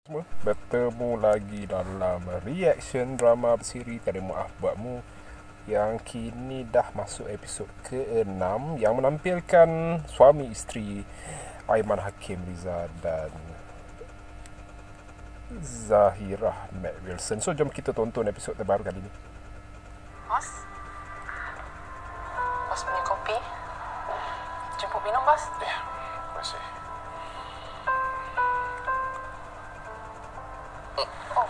Semua bertemu lagi dalam reaction drama bersiri Tiada Maaf Buatmu yang kini dah masuk episod ke-6 yang menampilkan suami isteri Aiman Hakim Riza dan Zahirah Mac Wilson. So jom kita tonton episod terbaru kali ini. Bos? Bos punya kopi? Jemput minum, bos? Ya, terima kasih. Oh,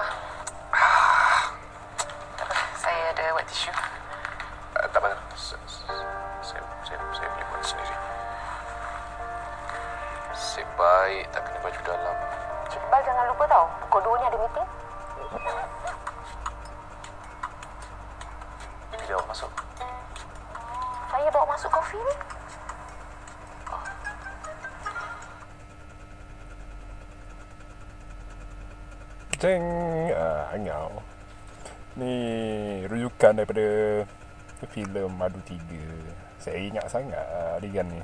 tak apa, saya ada wet tissue. Tak apa, saya boleh buat sendiri. Nasib baik tak kena baju dalam. Cik Iqbal jangan lupa tau, pukul 2 ni ada meeting. Bila awak masuk? Saya bawa masuk kopi ni. Jeng, Angau. Ni rujukan daripada filem Madu 3. Saya ingat sangat adegan ni.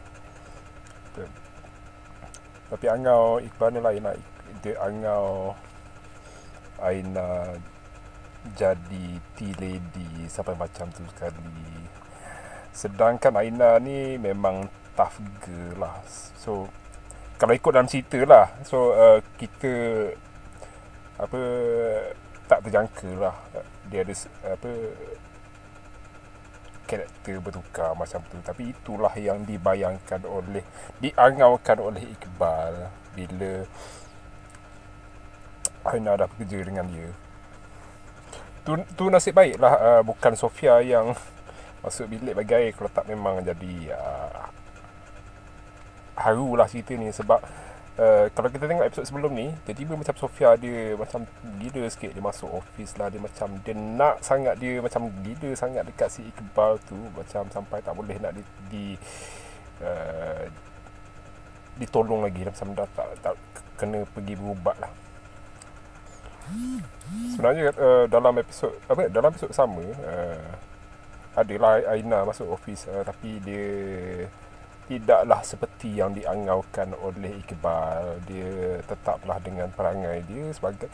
Tapi Angau Iqbal ni lain lah. Dia Angau Aina jadi tea lady sampai macam tu sekali. Sedangkan Aina ni memang tough girl lah. So kalau ikut dalam cerita lah, so kita apa tak terjangka lah dia ada karakter bertukar macam tu. Tapi itulah yang diangaukan oleh Iqbal bila Aina dah bekerja dengan dia. Tu nasib baik lah, bukan Sofia yang masuk bilik bagi air. Kalau tak memang jadi haru lah cerita ni. Sebab kalau kita tengok episod sebelum ni, tiba-tiba macam Sofia dia macam gila sikit. Dia masuk office lah, dia nak sangat, dia macam gila sangat dekat si Iqbal tu. Macam sampai tak boleh nak ditolong lagi. Macam dah tak kena pergi berubat lah. Sebenarnya dalam episod sama adalah Aina masuk office, tapi dia tidaklah seperti yang diangaukan oleh Iqbal. Dia tetaplah dengan perangai dia sebagai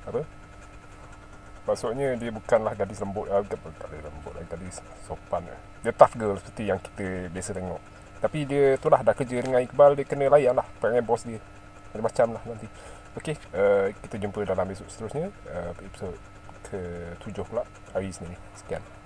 maksudnya dia bukanlah gadis lembut, gadis sopan. Dia tough girl seperti yang kita biasa tengok. Tapi dia itulah dah kerja dengan Iqbal, dia kena layan lah perangai bos dia. Macam lah nanti. Okey, kita jumpa dalam episod seterusnya, episod ke-7 pula hari Isnin ni. Sekian.